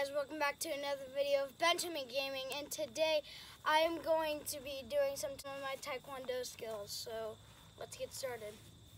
guys, welcome back to another video of Benjamin Gaming, and today I am going to be doing some of my taekwondo skills, so let's get started.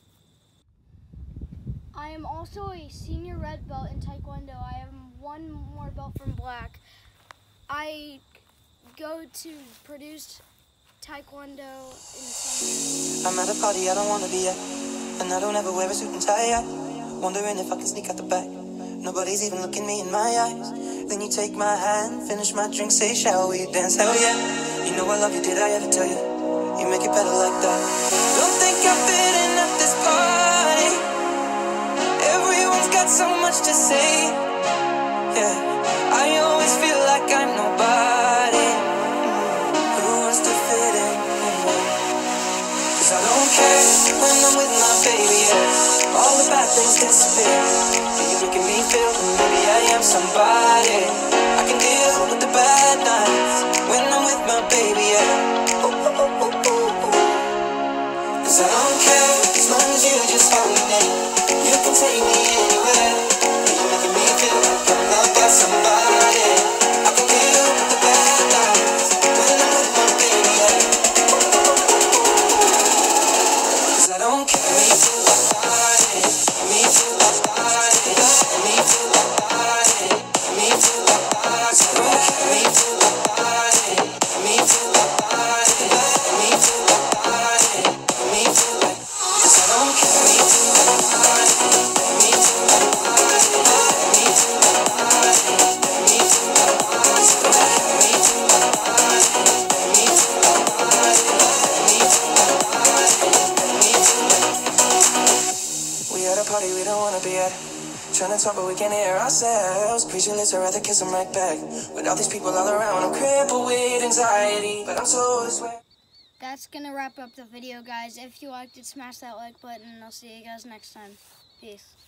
I am also a senior red belt in taekwondo. I have one more belt from black. I go to produce taekwondo in summer. I'm at a party I don't want to be at, and I don't ever wear a suit and tie. Wondering if I can sneak out the back. Nobody's even looking me in my eyes. Then you take my hand, finish my drink, say, shall we dance? Hell yeah. You know I love you, did I ever tell you? You make it better like that. Don't think I'm fitting at this party. Everyone's got so much to say. Yeah, I always feel like I'm nobody. Who wants to fit in? Cause I don't care when I'm with my baby, yeah. All the bad things disappear. You're making me feel that maybe I am somebody. I can deal with the bad nights when I'm with my baby, yeah. Ooh, ooh, ooh, ooh, ooh. Cause I don't care as long as you just hold me. You can take me anywhere. You're making me feel like I'm loved by somebody. I can deal with the bad nights when I'm with my baby, yeah. Ooh, ooh, ooh, ooh. Cause I don't care. Me too, body. Me too, body. Me too, body. Me too, body. Me too, body. Me too, body. Me too, body. Me too, body. 'Cause I don't care. Me too, body. Me too, body. Me too, body. Me too, body. Me too, body. Me too, body. Me too, body. Me too. We at a party we don't wanna be at. Trying to talk but we can't hear ourselves. Speechless, I'd rather kiss them right back. With all these people all around, I'm crippled with anxiety, but I'm so sweat. That's gonna wrap up the video, guys. If you liked it, smash that like button, and I'll see you guys next time. Peace.